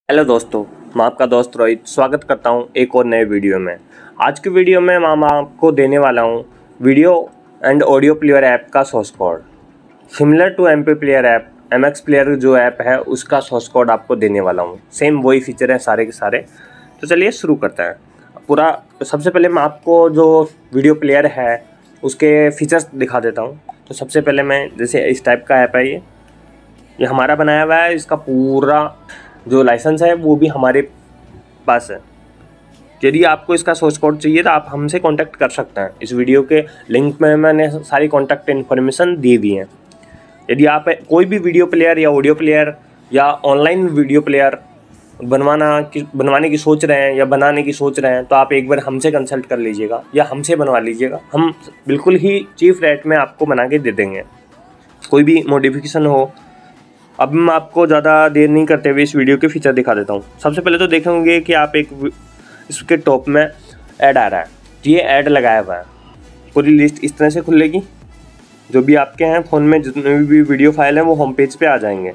Hello दोस्तों, मैं आपका दोस्त रोहित स्वागत करता हूं एक और नए वीडियो में। आज की वीडियो में मैं आपको देने वाला हूं video and audio player app का source code. Similar to MP player app, MX player जो ऐप है उसका सोर्स कोड आपको देने वाला हूं। सेम वही फीचर है सारे के सारे। तो चलिए शुरू करते हैं पूरा। सबसे पहले मैं आपको जो वीडियो प्लेयर है उसके फीचर्स दिखा देता हूँ। तो सबसे पहले मैं जैसे इस टाइप का ऐप है, ये हमारा बनाया हुआ है। इसका पूरा जो लाइसेंस है वो भी हमारे पास है। यदि आपको इसका सोर्स कोड चाहिए तो आप हमसे कांटेक्ट कर सकते हैं। इस वीडियो के लिंक में मैंने सारी कांटेक्ट इन्फॉर्मेशन दे दी है। यदि आप कोई भी वीडियो प्लेयर या ऑडियो प्लेयर या ऑनलाइन वीडियो प्लेयर बनवाने की सोच रहे हैं या बनाने की सोच रहे हैं तो आप एक बार हमसे कंसल्ट कर लीजिएगा या हमसे बनवा लीजिएगा। हम बिल्कुल ही चीप रेट में आपको बना के दे देंगे, कोई भी मॉडिफिकेशन हो। अब मैं आपको ज़्यादा देर नहीं करते हुए इस वीडियो के फीचर दिखा देता हूँ। सबसे पहले तो देखेंगे कि आप इसके टॉप में ऐड आ रहा है, ये ऐड लगाया हुआ है। पूरी लिस्ट इस तरह से खुलेगी। जो भी आपके हैं फ़ोन में जितने भी वीडियो फाइल हैं वो होम पेज पे आ जाएंगे।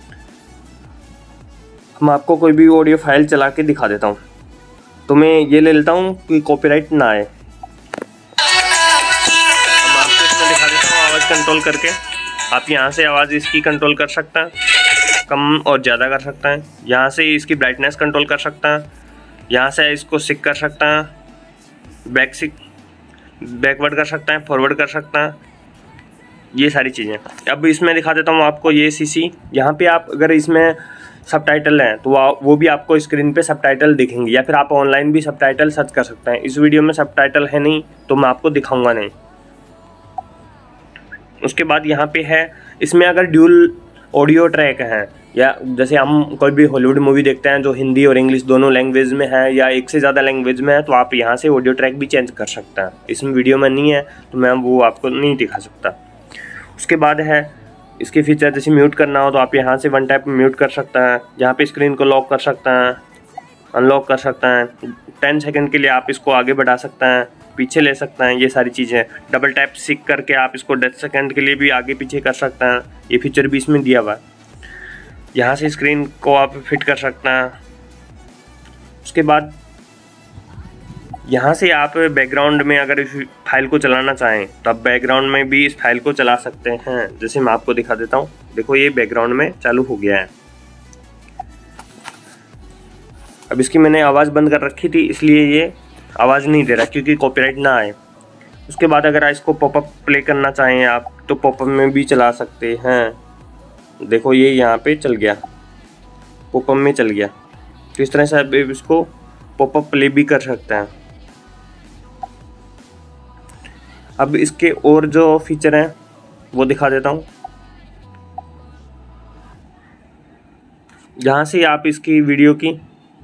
हम आपको कोई भी ऑडियो फाइल चला के दिखा देता हूँ। तो मैं ये ले लेता हूँ कि कॉपीराइट ना आए। हम आपको इसमें दिखा देता हूँ आवाज़ कंट्रोल करके। आप यहाँ से आवाज़ इसकी कंट्रोल कर सकते हैं, कम और ज़्यादा कर सकते हैं। यहाँ से इसकी ब्राइटनेस कंट्रोल कर सकते हैं। यहाँ से इसको सिक कर सकते हैं, बैकवर्ड कर सकते हैं, फॉरवर्ड कर सकते हैं, ये सारी चीज़ें। अब इसमें दिखा देता हूँ आपको ये CC। यहाँ पे आप अगर इसमें सबटाइटल हैं तो वो भी आपको स्क्रीन पे सबटाइटल दिखेंगे, या फिर आप ऑनलाइन भी सबटाइटल सर्च कर सकते हैं। इस वीडियो में सबटाइटल है नहीं तो मैं आपको दिखाऊँगा नहीं। उसके बाद यहाँ पे है, इसमें अगर ड्यूल ऑडियो ट्रैक हैं या जैसे हम कोई भी हॉलीवुड मूवी देखते हैं जो हिंदी और इंग्लिश दोनों लैंग्वेज में है या एक से ज़्यादा लैंग्वेज में है तो आप यहाँ से ऑडियो ट्रैक भी चेंज कर सकते हैं। इसमें वीडियो में नहीं है तो मैं वो आपको नहीं दिखा सकता। उसके बाद है इसके फीचर, जैसे म्यूट करना हो तो आप यहाँ से वन टैप म्यूट कर सकते हैं। यहाँ पे स्क्रीन को लॉक कर सकते हैं, अनलॉक कर सकते हैं। 10 सेकेंड के लिए आप इसको आगे बढ़ा सकते हैं, पीछे ले सकते हैं, ये सारी चीज़ें। डबल टैप सिक करके आप इसको 10 सेकेंड के लिए भी आगे पीछे कर सकते हैं। ये फीचर भी इसमें दिया हुआ है। यहाँ से स्क्रीन को आप फिट कर सकते हैं। उसके बाद यहाँ से आप बैकग्राउंड में अगर इस फाइल को चलाना चाहें तो आप बैकग्राउंड में भी इस फाइल को चला सकते हैं। जैसे मैं आपको दिखा देता हूँ, देखो ये बैकग्राउंड में चालू हो गया है। अब इसकी मैंने आवाज़ बंद कर रखी थी इसलिए ये आवाज़ नहीं दे रहा क्योंकि कॉपीराइट ना आए। उसके बाद अगर इसको पॉपअप प्ले करना चाहें आप तो पॉपअप में भी चला सकते हैं। देखो ये यहाँ पे चल गया, पॉपअप में चल गया। तो इस तरह से आप इसको पॉपअप प्ले भी कर सकते हैं। अब इसके और जो फीचर हैं वो दिखा देता हूँ। जहाँ से आप इसकी वीडियो की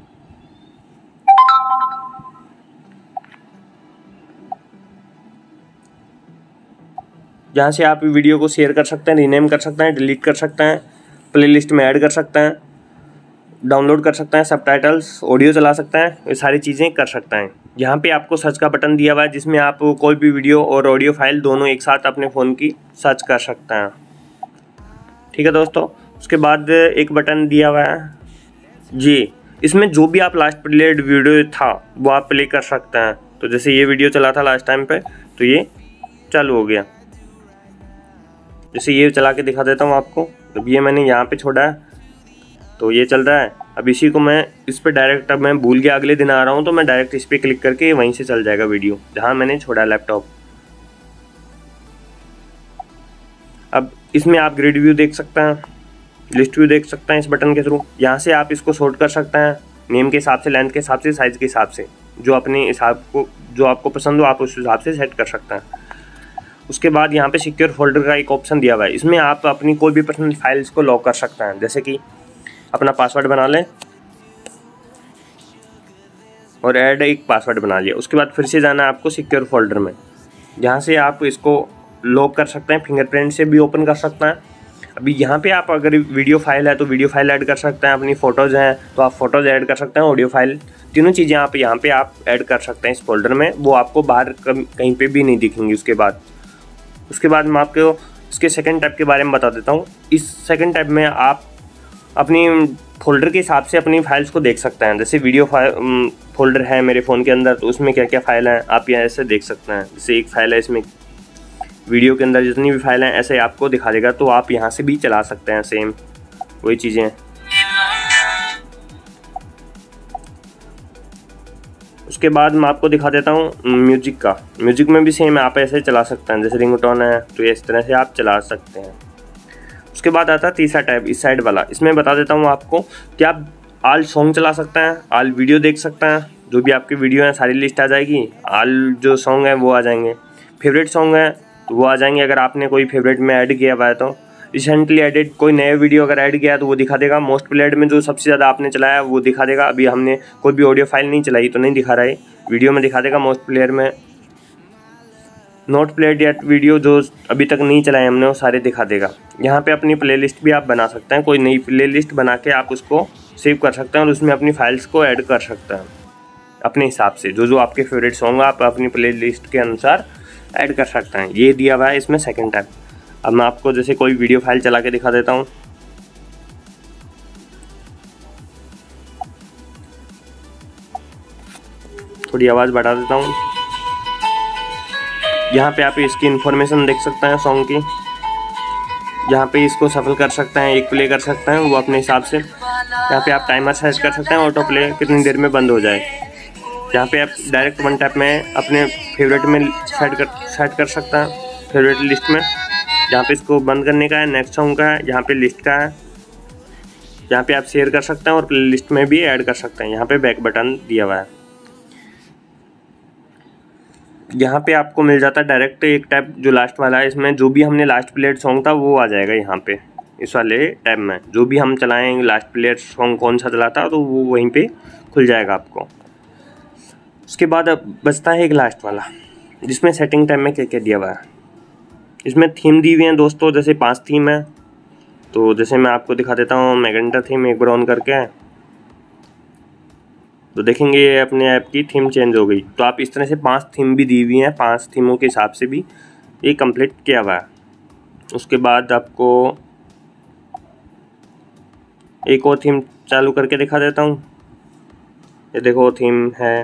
जहाँ से आप वीडियो को शेयर कर सकते हैं, रीनेम कर सकते हैं, डिलीट कर सकते हैं, प्लेलिस्ट में ऐड कर सकते हैं, डाउनलोड कर सकते हैं, सबटाइटल्स, ऑडियो चला सकते हैं, ये सारी चीज़ें कर सकते हैं। यहाँ पे आपको सर्च का बटन दिया हुआ है जिसमें आप कोई भी वीडियो और ऑडियो फाइल दोनों एक साथ अपने फ़ोन की सर्च कर सकते हैं। ठीक है दोस्तों। उसके बाद एक बटन दिया हुआ है जी, इसमें जो भी आप लास्ट प्लेड वीडियो था वो आप प्ले कर सकते हैं। तो जैसे ये वीडियो चला था लास्ट टाइम पे तो ये चालू हो गया। जैसे ये चला के दिखा देता हूँ आपको। अब ये मैंने यहाँ पे छोड़ा है तो ये चल रहा है। अब इसी को मैं इस पे डायरेक्ट, अब मैं भूल गया अगले दिन आ रहा हूँ तो मैं डायरेक्ट इस पर क्लिक करके वहीं से चल जाएगा वीडियो जहाँ मैंने छोड़ा लैपटॉप। अब इसमें आप ग्रिड व्यू देख सकते हैं, लिस्ट व्यू देख सकते हैं इस बटन के थ्रू। यहाँ से आप इसको सॉर्ट कर सकते हैं नेम के हिसाब से, लेंथ के हिसाब से, साइज़ के हिसाब से, जो अपने हिसाब को जो आपको पसंद हो आप उस हिसाब से सेट कर सकते हैं। उसके बाद यहाँ पे सिक्योर फोल्डर का एक ऑप्शन दिया हुआ है। इसमें आप अपनी कोई भी पर्सनल फाइल्स को लॉक कर सकते हैं। जैसे कि अपना पासवर्ड बना लें और ऐड एक पासवर्ड बना लिया। उसके बाद फिर से जाना है आपको सिक्योर फोल्डर में, जहाँ से आप इसको लॉक कर सकते हैं, फिंगरप्रिंट से भी ओपन कर सकते हैं। अभी यहाँ पे आप अगर वीडियो फाइल है तो वीडियो फाइल ऐड कर सकते हैं, अपनी फ़ोटोज़ हैं तो आप फ़ोटोज़ ऐड कर सकते हैं, ऑडियो फाइल, तीनों चीज़ें आप यहाँ पे आप ऐड कर सकते हैं इस फोल्डर में। वो आपको बाहर कहीं पे भी नहीं दिखेंगी। उसके बाद मैं आपको इसके सेकंड टैब के बारे में बता देता हूँ। इस सेकंड टैब में आप अपनी फोल्डर के हिसाब से अपनी फाइल्स को देख सकते हैं। जैसे वीडियो फोल्डर है मेरे फ़ोन के अंदर, तो उसमें क्या क्या फ़ाइल हैं आप यहाँ ऐसे देख सकते हैं। जैसे एक फ़ाइल है, इसमें वीडियो के अंदर जितनी भी फाइल हैं ऐसे आपको दिखा देगा, तो आप यहाँ से भी चला सकते हैं सेम वही चीज़ें। उसके बाद मैं आपको दिखा देता हूँ म्यूजिक का। म्यूजिक में भी सेम आप ऐसे चला सकते हैं, जैसे रिंगटोन है तो इस तरह से आप चला सकते हैं। उसके बाद आता है तीसरा टैब, इस साइड वाला। इसमें बता देता हूँ आपको कि आप ऑल सॉन्ग चला सकते हैं, ऑल वीडियो देख सकते हैं, जो भी आपकी वीडियो है सारी लिस्ट आ जाएगी। ऑल जो सॉन्ग है वो आ जाएंगे, फेवरेट सॉन्ग है वो आ जाएंगे। अगर आपने कोई फेवरेट में ऐड किया हुआ है तो रिसेंटली एडिट कोई नया वीडियो अगर ऐड किया है तो वो दिखा देगा। मोस्ट प्लेड में जो सबसे ज़्यादा आपने चलाया है वो दिखा देगा। अभी हमने कोई भी ऑडियो फाइल नहीं चलाई तो नहीं दिखा रहा है, वीडियो में दिखा देगा। मोस्ट प्लेयर में नोट प्लेड या वीडियो जो अभी तक नहीं चलाए हमने वो सारे दिखा देगा। यहाँ पे अपनी प्लेलिस्ट भी आप बना सकते हैं, कोई नई प्लेलिस्ट बना के आप उसको सेव कर सकते हैं और उसमें अपनी फाइल्स को ऐड कर सकते हैं अपने हिसाब से। जो आपके फेवरेट सॉन्ग आप अपनी प्लेलिस्ट के अनुसार ऐड कर सकते हैं। ये दिया हुआ है इसमें सेकंड टैब। अब मैं आपको जैसे कोई वीडियो फाइल चला के दिखा देता हूँ। थोड़ी आवाज़ बढ़ा देता हूँ। यहाँ पे आप इसकी इंफॉर्मेशन देख सकते हैं सॉन्ग की। यहाँ पे इसको सफल कर सकते हैं, एक प्ले कर सकते हैं वो अपने हिसाब से। यहाँ पे आप टाइमर सेट कर सकते हैं, ऑटो प्ले कितनी देर में बंद हो जाए। यहाँ पे आप डायरेक्ट वन टैप में अपने फेवरेट में सेट कर सकते हैं, फेवरेट लिस्ट में। यहाँ पे इसको बंद करने का है, नेक्स्ट सॉन्ग का है, यहाँ पे लिस्ट का है। यहाँ पे आप शेयर कर सकते हैं और प्ले लिस्ट में भी ऐड कर सकते हैं। यहाँ पे बैक बटन दिया हुआ है। यहाँ पे आपको मिल जाता है डायरेक्ट एक टैब जो लास्ट वाला है। इसमें जो भी हमने लास्ट प्लेड सॉन्ग था वो आ जाएगा यहाँ पे इस वाले टैब में। जो भी हम चलाएंगे लास्ट प्लेड सॉन्ग कौन सा चला था तो वो वहीं पे खुल जाएगा आपको। उसके बाद अब बचता है एक लास्ट वाला जिसमें सेटिंग टैब में क्या क्या दिया हुआ है। इसमें थीम दी हुई हैं दोस्तों, जैसे 5 थीम है। तो जैसे मैं आपको दिखा देता हूँ मैजेंटा थीम एक बार ऑन करके, तो देखेंगे ये अपने ऐप की थीम चेंज हो गई। तो आप इस तरह से 5 थीम भी दी हुई हैं, 5 थीमों के हिसाब से भी ये कंप्लीट किया हुआ है। उसके बाद आपको एक और थीम चालू करके दिखा देता हूँ। ये देखो थीम है,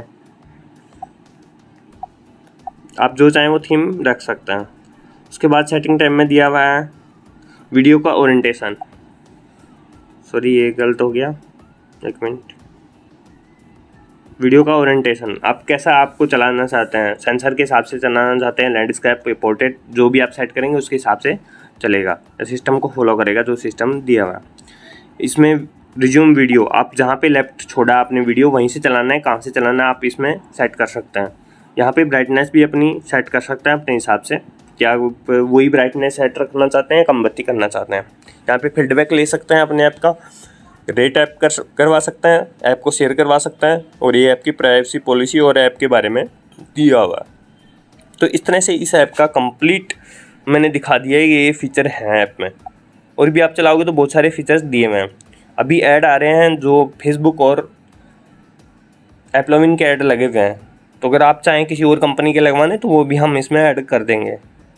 आप जो चाहें वो थीम रख सकते हैं। उसके बाद सेटिंग टाइम में दिया हुआ है वीडियो का ओरिएंटेशन। सॉरी ये गलत हो गया, एक मिनट। वीडियो का ओरिएंटेशन आप कैसा आपको चलाना चाहते हैं, सेंसर के हिसाब से चलाना चाहते हैं, लैंडस्केप पोर्ट्रेट जो भी आप सेट करेंगे उसके हिसाब से चलेगा, सिस्टम को फॉलो करेगा जो सिस्टम दिया हुआ है। इसमें रिज्यूम वीडियो, आप जहाँ पे लेफ्ट छोड़ा आपने वीडियो वहीं से चलाना है, कहाँ से चलाना है आप इसमें सेट कर सकते हैं। यहाँ पे ब्राइटनेस भी अपनी सेट कर सकते हैं अपने हिसाब से, क्या वही ब्राइटनेस सेट रखना चाहते हैं, कम बत्ती करना चाहते हैं। यहाँ पे फीडबैक ले सकते हैं अपने ऐप का, रेट ऐप करवा सकते हैं, ऐप को शेयर करवा सकते हैं और ये ऐप की प्राइवेसी पॉलिसी और ऐप के बारे में दिया हुआ। तो इस तरह से इस ऐप का कंप्लीट मैंने दिखा दिया है, ये फीचर हैं ऐप में। और भी आप चलाओगे तो बहुत सारे फीचर्स दिए हुए हैं। अभी ऐड आ रहे हैं जो फेसबुक और एप्लोविन के ऐड लगे हुए हैं, तो अगर आप चाहें किसी और कंपनी के लगवाने तो वो भी हम इसमें ऐड कर देंगे।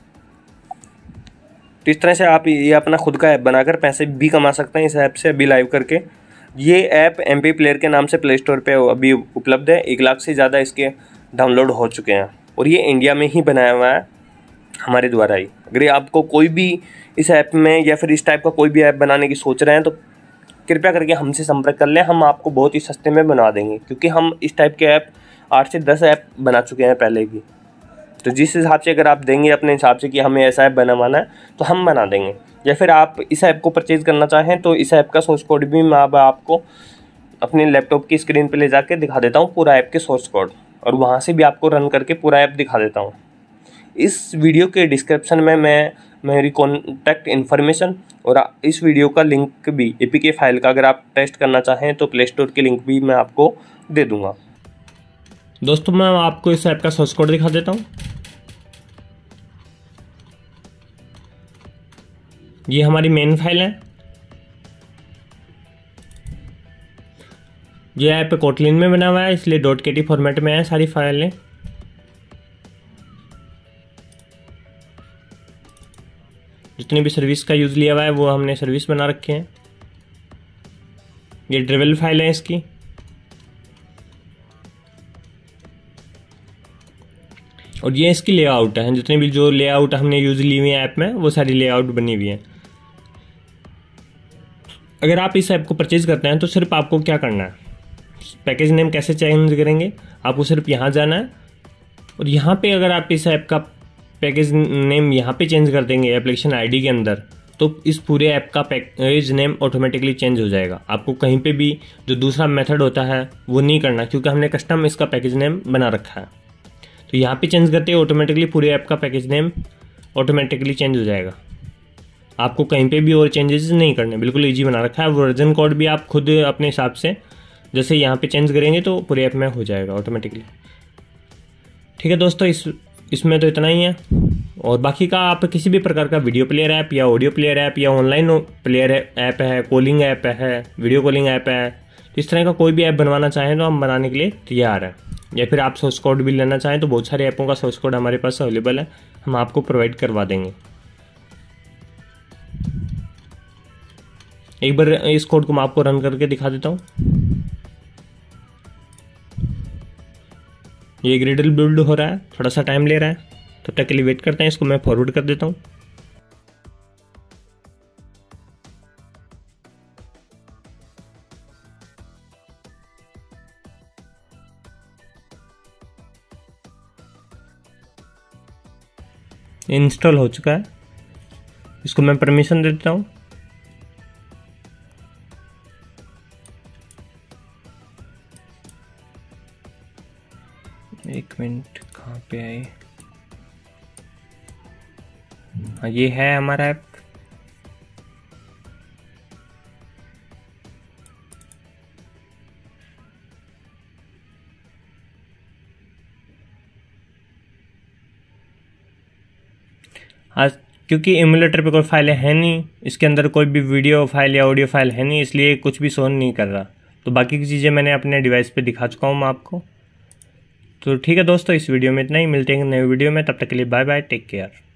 तो इस तरह से आप ये अपना खुद का ऐप बनाकर पैसे भी कमा सकते हैं इस ऐप से अभी लाइव करके। ये ऐप MP प्लेयर के नाम से प्ले स्टोर पे अभी उपलब्ध है। 1 लाख से ज़्यादा इसके डाउनलोड हो चुके हैं और ये इंडिया में ही बनाया हुआ है हमारे द्वारा ही। अगर आपको कोई भी इस ऐप में या फिर इस टाइप का कोई भी ऐप बनाने की सोच रहे हैं तो कृपया करके हमसे संपर्क कर लें, हम आपको बहुत ही सस्ते में बना देंगे, क्योंकि हम इस टाइप के ऐप 8 से 10 ऐप बना चुके हैं पहले भी। तो जिस हिसाब से अगर आप देंगे अपने हिसाब से कि हमें ऐसा ऐप बनवाना है तो हम बना देंगे। या फिर आप इस ऐप को परचेज़ करना चाहें तो इस ऐप का सोर्स कोड भी मैं अब आपको अपने लैपटॉप की स्क्रीन पे ले जाके दिखा देता हूँ, पूरा ऐप के सोर्स कोड, और वहाँ से भी आपको रन करके पूरा ऐप दिखा देता हूँ। इस वीडियो के डिस्क्रिप्शन में मैं मेरी कॉन्टैक्ट इन्फॉर्मेशन और इस वीडियो का लिंक भी APK फाइल का अगर आप टेस्ट करना चाहें तो प्ले स्टोर के लिंक भी मैं आपको दे दूँगा। दोस्तों मैं आपको इस ऐप का सोर्स कोड दिखा देता हूँ। ये हमारी मेन फाइल है। ये ऐप कोटलिन में बना हुआ है इसलिए .kt फॉर्मेट में है सारी फाइलें। जितनी भी सर्विस का यूज़ लिया हुआ है वो हमने सर्विस बना रखे हैं। ये ड्रिवल फाइल है इसकी। और ये इसकी लेआउट है, जितने भी जो लेआउट हमने यूज ली हुई है ऐप में वो सारी लेआउट बनी हुई है। अगर आप इस ऐप को परचेज करते हैं तो सिर्फ आपको क्या करना है, पैकेज नेम कैसे चेंज करेंगे, आपको सिर्फ यहाँ जाना है और यहाँ पे अगर आप इस ऐप का पैकेज नेम यहाँ पे चेंज कर देंगे एप्लीकेशन आईडी के अंदर, तो इस पूरे ऐप का पैकेज नेम ऑटोमेटिकली चेंज हो जाएगा। आपको कहीं पे भी जो दूसरा मेथड होता है वो नहीं करना, क्योंकि हमने कस्टम इसका पैकेज नेम बना रखा है। तो यहाँ पे चेंज करते ही ऑटोमेटिकली पूरे ऐप का पैकेज नेम ऑटोमेटिकली चेंज हो जाएगा। आपको कहीं पे भी और चेंजेस नहीं करने, बिल्कुल ईजी बना रखा है। वर्जन कोड भी आप खुद अपने हिसाब से जैसे यहाँ पे चेंज करेंगे तो पूरे ऐप में हो जाएगा ऑटोमेटिकली। ठीक है दोस्तों, इसमें तो इतना ही है। और बाकी का आप किसी भी प्रकार का वीडियो प्लेयर ऐप या ऑडियो प्लेयर ऐप या ऑनलाइन प्लेयर ऐप है, कॉलिंग ऐप है, वीडियो कॉलिंग ऐप है, तो इस तरह का कोई भी ऐप बनवाना चाहें तो हम बनाने के लिए तैयार हैं। या फिर आप सोर्स कोड भी लेना चाहें तो बहुत सारे ऐपों का सोर्स कोड हमारे पास अवेलेबल है, हम आपको प्रोवाइड करवा देंगे। एक बार इस कोड को मैं आपको रन करके दिखा देता हूँ। ये ग्रिडल बिल्ड हो रहा है, थोड़ा सा टाइम ले रहा है, तब तक के लिए वेट करते हैं। इसको मैं फॉरवर्ड कर देता हूँ। इंस्टॉल हो चुका है, इसको मैं परमिशन दे देता हूँ। एक मिनट, कहाँ पे आए? हाँ, ये है हमारा ऐप। आज क्योंकि एमुलेटर पे कोई फाइलें हैं नहीं, इसके अंदर कोई भी वीडियो फाइल या ऑडियो फाइल है नहीं, इसलिए कुछ भी शो नहीं कर रहा। तो बाकी की चीज़ें मैंने अपने डिवाइस पे दिखा चुका हूँ मैं आपको। तो ठीक है दोस्तों, इस वीडियो में इतना ही। मिलते हैं नए वीडियो में, तब तक के लिए बाय बाय, टेक केयर।